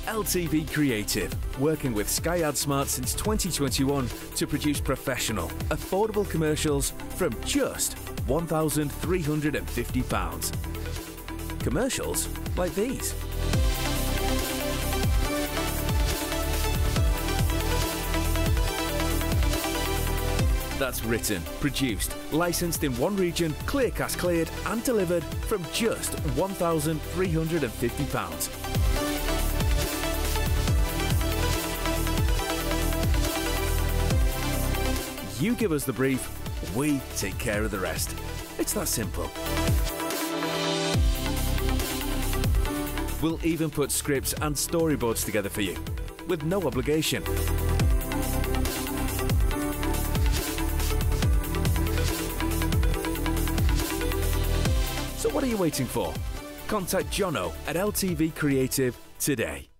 LTV Creative, working with Sky Adsmart since 2021 to produce professional, affordable commercials from just £1,350. Commercials like these. That's written, produced, licensed in one region, ClearCast cleared and delivered from just £1,350. You give us the brief, we take care of the rest. It's that simple. We'll even put scripts and storyboards together for you, with no obligation. So what are you waiting for? Contact Jono at LTV Creative today.